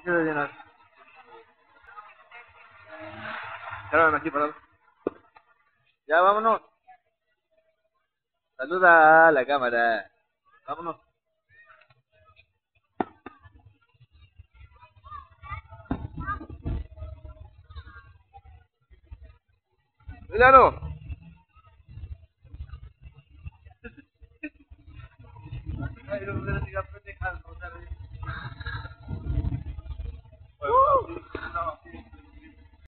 Sí, de llenar. Espérame aquí, parado. Ya, vámonos. Saluda a la cámara. Vámonos. Claro.